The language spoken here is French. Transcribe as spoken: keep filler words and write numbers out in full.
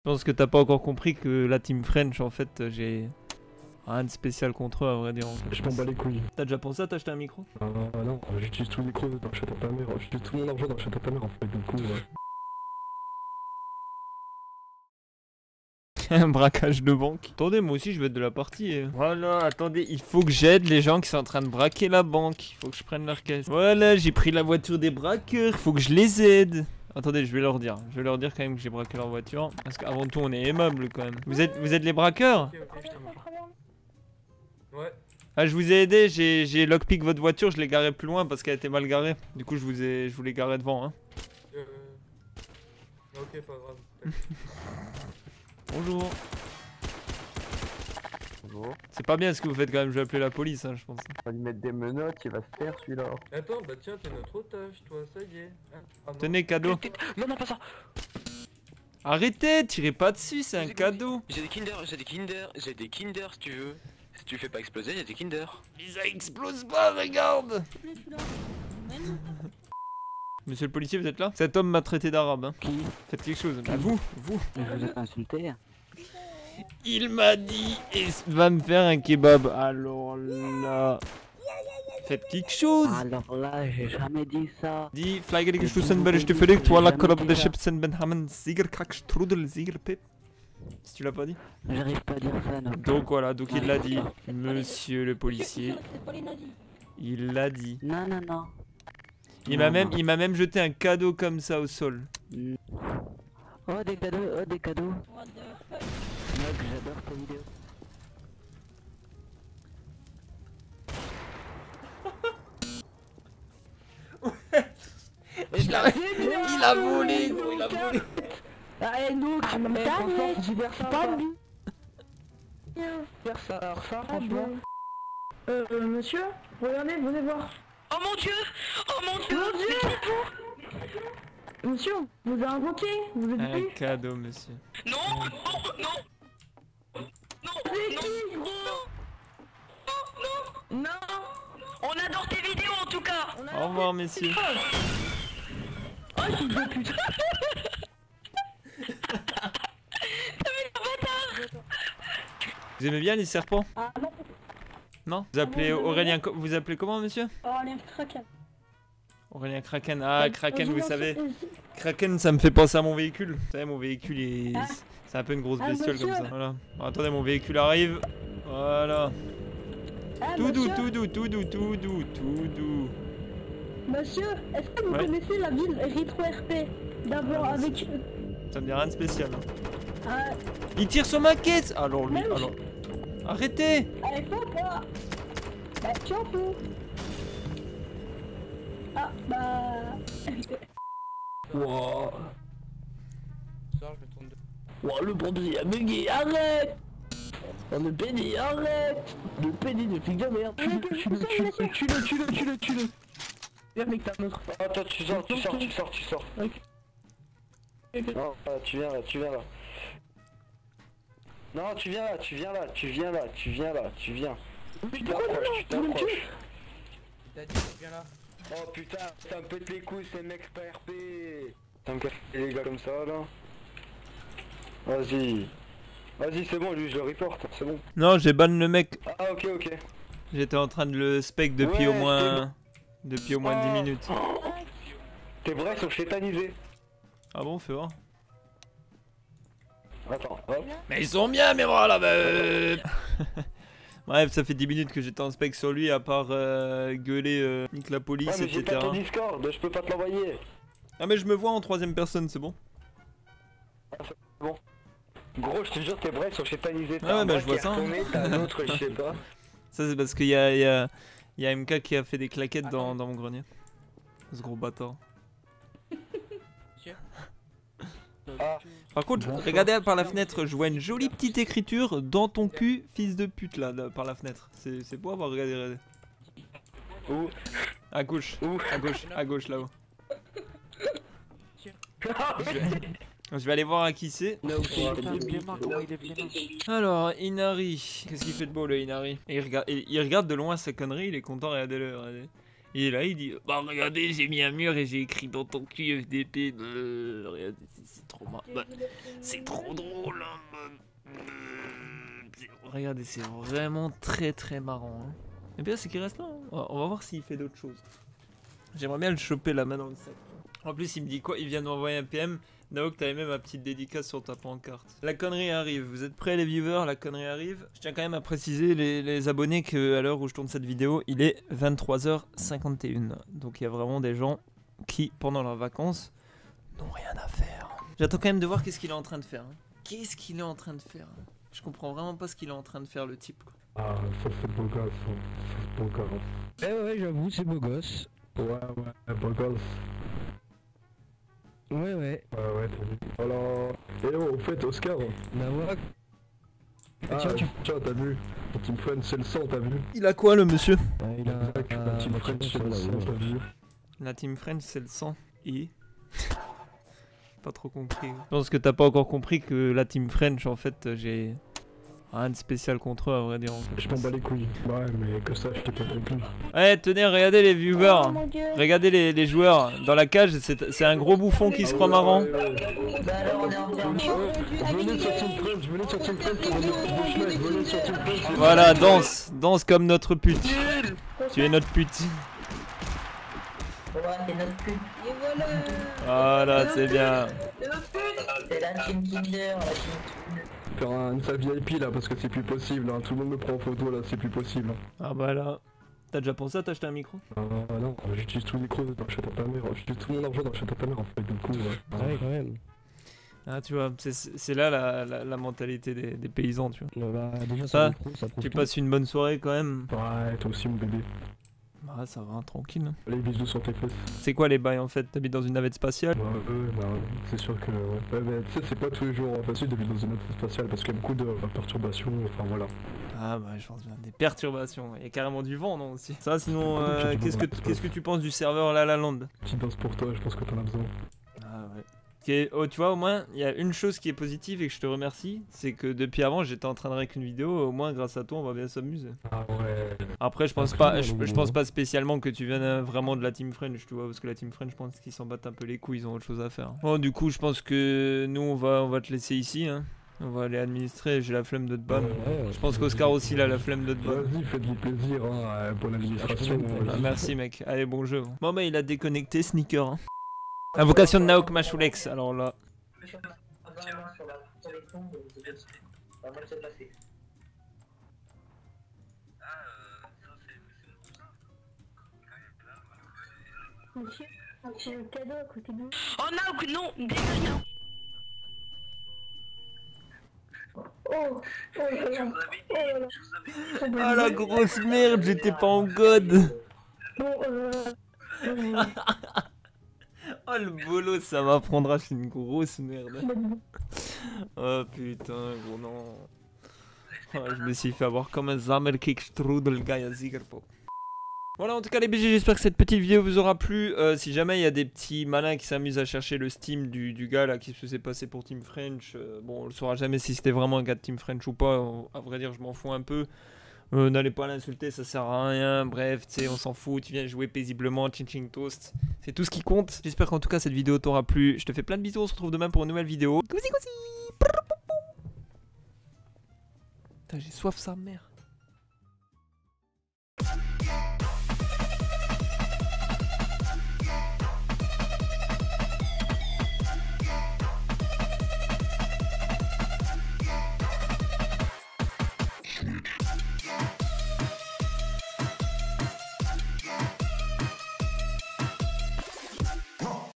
pense que t'as pas encore compris que la team French, en fait, j'ai rien de spécial contre eux, à vrai dire. Je m'en bats les couilles. T'as déjà pensé à t'acheter un micro? Ah euh, non, j'utilise tous les micros dans le château de ta mère. J'utilise tout mon argent dans le château de ta mère en fait, du coup. Ouais. Un braquage de banque. Attendez, moi aussi je vais être de la partie. Voilà, attendez, il faut que j'aide les gens qui sont en train de braquer la banque. Il faut que je prenne leur caisse. Voilà, j'ai pris la voiture des braqueurs. Il faut que je les aide. Attendez, je vais leur dire. Je vais leur dire quand même que j'ai braqué leur voiture. Parce qu'avant tout, on est aimable quand même. Vous êtes, vous êtes les braqueurs? Ok, ok, je t'en Ouais. Ah, je vous ai aidé. J'ai lockpick votre voiture. Je l'ai garée plus loin parce qu'elle était mal garée. Du coup, je vous ai, je vous l'ai garée devant. Hein. Euh... Ok, pas grave. Bonjour. Bonjour. C'est pas bien ce que vous faites quand même. Je vais appeler la police, hein, je pense. On va lui mettre des menottes, il va se faire celui-là. Attends, bah tiens, t'es notre otage, toi, ça y est. Ah, ah non. Tenez, cadeau. Non, non, pas ça. Arrêtez, tirez pas dessus, c'est un cadeau. J'ai des Kinder, j'ai des Kinder, j'ai des Kinder si tu veux. Si tu fais pas exploser, j'ai des Kinder. Mais ça explose pas, regarde. Monsieur le policier, vous êtes là? Cet homme m'a traité d'arabe. Hein. Qui? Faites quelque chose. Bah, vous, vous. Mais je vous ai insulté. Il m'a dit, il va me faire un kebab. Alors là... Faites quelque chose. Alors là, j'ai jamais dit ça. Die Fleigerige Schussenberg, je te ferai que toi la colob de Chipsen Benhamen, Siegerkack, Strudel, Siegerpip. Si tu l'as pas dit. J'arrive pas à dire ça, non. Donc voilà, donc il l'a dit. Monsieur le policier. Il l'a dit. Non, non, non. Il m'a même, il m'a même jeté un cadeau comme ça au sol. Oh, des cadeaux, oh, des cadeaux. Mec, j'adore ta vidéo. Il a, il a volé, gros, il a volé. Ah, nous, Ah, mais eh, t'as franchement, mec, si vers ça, pas ça, lui. vers ça, alors ça, Ah franchement. bon. Euh, euh, monsieur, regardez, venez voir. Oh mon dieu! Oh mon dieu! Mon Dieu. Monsieur, vous avez invoqué, vous êtes Un vu. cadeau, monsieur. Non! Non! Non! Non! C'est Non! qui, gros? Non! Non. On adore tes vidéos en tout cas! On a Au revoir, messieurs. Oh, fils de pute. Vous aimez bien les serpents? Ah non. Non? Vous appelez Aurélien, co- vous appelez comment, monsieur? Oh, les Kraken. Aurélien Kraken. Ah, Kraken, Euh, vous je- savez. euh, Kraken, ça me fait penser à mon véhicule. Vous savez, mon véhicule, est... Ah. c'est un peu une grosse Ah, bestiole comme monsieur. ça. Voilà. Bon, attendez, mon véhicule arrive. Voilà. Ah, Tout doux, monsieur, tout doux, tout doux, tout doux, tout doux. Monsieur, est-ce que vous Ouais. connaissez la ville Retro R P? D'abord Ah, avec... Ça me dit rien de spécial. hein. Ah, Il tire sur ma caisse. Alors lui, Mais oui. alors. Arrêtez. allez, faut pas. Bah, tiens, faut. Ah, bah... Wouah. Ça, je vais tourner. Wouah, le bandit a bugué, arrête. On est pédé, arrête. Le pédé de flic de merde. Tue-le, tue-le, tue-le, tue-le, tue-le, tue-le, tue-le. Viens mec, t'as un autre. Attends, tu sors, tu sors, tu sors, tu sors. Ok. Non, ah, tu viens là, tu viens là. Non, tu viens là, tu viens là, tu viens là, tu viens là, tu viens. Tu t'approches, tu t'approches. T'as dit, viens là. Oh putain, ça me pète les couilles ces mecs pas R P. Ça me casse les gars comme ça là. Vas-y. Vas-y, c'est bon, lui je le reporte, c'est bon. Non, j'ai ban le mec. Ah ok, ok. J'étais en train de le spec depuis Ouais, au moins. Depuis au moins Ah. dix minutes. Tes bras sont chétanisés. Ah bon, fais voir. Attends, hop. Mais ils sont bien, mes bras là, bah. Bref, ça fait dix minutes que j'étais en spec sur lui, à part euh, gueuler, euh, nique la police, Ouais, mais j'ai pas ton et cetera. Discord, je peux pas te l'envoyer. Ah, mais je me vois en troisième personne, c'est bon. Gros, je te jure, tes bras sont chétanisés. Ouais, ouais, bah, je vois ça, hein. T'as un autre, je sais pas. Ça, c'est parce qu'il y a, il y, a, il y a M K qui a fait des claquettes dans, dans mon grenier. Ce gros bâtard. Ah. Par contre, regardez par la fenêtre, je vois une jolie petite écriture dans ton cul, fils de pute là, là, par la fenêtre. C'est c'est beau à voir, regardez, regardez. Où? À gauche, Où? à gauche, à gauche là-haut. Je vais aller voir à qui c'est. Alors, Inari, qu'est-ce qu'il fait de beau le Inari? Et il, regarde, et il regarde de loin sa connerie, il est content, regardez-le, regardez. Et là, il dit bah regardez, j'ai mis un mur et j'ai écrit dans ton cul F D P. Euh, regardez, c'est trop marrant. Bah, c'est trop drôle. Hein. Regardez, c'est vraiment très très marrant. Hein. Et bien, c'est qu'il reste là. Hein. On va voir s'il fait d'autres choses. J'aimerais bien le choper la main dans le sac. En plus, il me dit quoi? Il vient de m'envoyer un P M. Naok, t'avais même ma petite dédicace sur ta pancarte. La connerie arrive. Vous êtes prêts les viewers? La connerie arrive. Je tiens quand même à préciser les, les abonnés qu'à l'heure où je tourne cette vidéo, il est vingt-trois heures cinquante et une. Donc il y a vraiment des gens qui, pendant leurs vacances, n'ont rien à faire. J'attends quand même de voir qu'est-ce qu'il est en train de faire. Hein. Qu'est-ce qu'il est en train de faire hein. Je comprends vraiment pas ce qu'il est en train de faire le type. Quoi. Ah, ça c'est beau gosse. Ça c'est beau gosse. Eh ouais, j'avoue, c'est beau gosse. Ouais, ouais, beau gosse. Ouais, ouais. Ouais, ouais, t'as vu. Voilà. Et oh, au fait, Oscar. Bah ouais. Ah, tiens, tu... tiens, t'as vu. Ton Team Friend, c'est le sang, t'as vu. Il a quoi le monsieur? Ouais, il a... Exact, la Team Friend, c'est le sang, t'as vu. La Team French, c'est le sang. Et pas trop compris. Je pense que t'as pas encore compris que la Team French, en fait, j'ai rien de spécial contre eux, à vrai dire. En fait. Je m'en bats les couilles. Ouais, mais que ça, je t'ai pas compris. Ouais, tenez, regardez les viewers. Oh mon Dieu. Regardez les, les joueurs. Dans la cage, c'est un gros bouffon qui se croit marrant. Bah alors on est en train de... Venez sur Team Friend, venez sur Team Friend pour le mettre de chemin, venez sur Team Friend. Voilà, danse. Danse comme notre pute. Tu es notre pute. Ouais, c'est notre pute. Et voilà. Voilà, c'est bien. C'est la team Kinder, la team Kinder. Faire un salle V I P là parce que c'est plus possible, hein. Tout le monde me prend en photo là, c'est plus possible. Ah bah là. T'as déjà pensé à t'acheter un micro? Ah euh, non, j'utilise tout le micro dans le château de ta mère, j'utilise tout mon argent dans le château de ta mère en fait, du coup ouais. Ouais, quand même. Ah tu vois, c'est là la, la, la mentalité des, des paysans, tu vois. Bah, déjà, Ça, micro, ça prouve Tu tout. passes une bonne soirée quand même? Ouais, toi aussi mon bébé. Bah ça va, tranquille. Allez, bisous sur tes fesses. C'est quoi les bails en fait? T'habites dans une navette spatiale? Ouais, ouais, bah c'est sûr que... Ouais, ouais mais tu sais, c'est pas tous les jours facile d'habiter dans une autre spatiale parce qu'il y a beaucoup de euh, perturbations, enfin voilà. Ah bah je pense bien, des perturbations. Il y a carrément du vent non aussi. Ça sinon, Ah, euh, du qu'est-ce que vent, ouais. qu'est-ce que tu penses du serveur La La Land? Petite danse pour toi, je pense que t'en as besoin. Ah ouais. Okay. Oh, tu vois, au moins, il y a une chose qui est positive et que je te remercie, c'est que depuis avant, j'étais en train de réécrire une vidéo, au moins grâce à toi, on va bien s'amuser. Ah ouais. Après, je pense Après, pas, ouais, je, ouais, je ouais. pense pas spécialement que tu viennes euh, vraiment de la Team French, tu vois, parce que la Team French, je pense qu'ils s'en battent un peu les couilles, ils ont autre chose à faire. Bon, du coup, je pense que nous, on va, on va te laisser ici, hein. On va aller administrer, j'ai la flemme de te ban. Ouais, Ouais, Je pense qu'Oscar aussi, il a la flemme de te ban. Vas-y, faites-lui plaisir, hein, euh, bonne administration. Ah, vas-y. merci mec, allez bon jeu. Bon bah il a déconnecté Sneaker. Hein. Invocation de Naok Machulex, alors là. Sur la téléphone, ça va se passer. Monsieur, j'ai un cadeau à côté de nous. Oh non, non, dégage, non. Oh, oh là là, oh là là. Ah la grosse merde, j'étais pas en god. Bon, euh... euh, Oh le bolos, ça m'apprendra, je suis une grosse merde. Oh putain, gros non. Oh, je me suis fait avoir comme un Zammerkick-Strudel gars à Zigerpop. Voilà, en tout cas les B G, j'espère que cette petite vidéo vous aura plu. Euh, si jamais il y a des petits malins qui s'amusent à chercher le Steam du, du gars là qui se faisait passer pour Team French, euh, bon on le saura jamais si c'était vraiment un gars de Team French ou pas, euh, à vrai dire je m'en fous un peu. Euh, N'allez pas l'insulter, ça sert à rien, bref, tu sais, on s'en fout, tu viens jouer paisiblement, ching ching toast, c'est tout ce qui compte. J'espère qu'en tout cas cette vidéo t'aura plu, je te fais plein de bisous, on se retrouve demain pour une nouvelle vidéo. Cousi cousi. Putain, j'ai soif sa mère.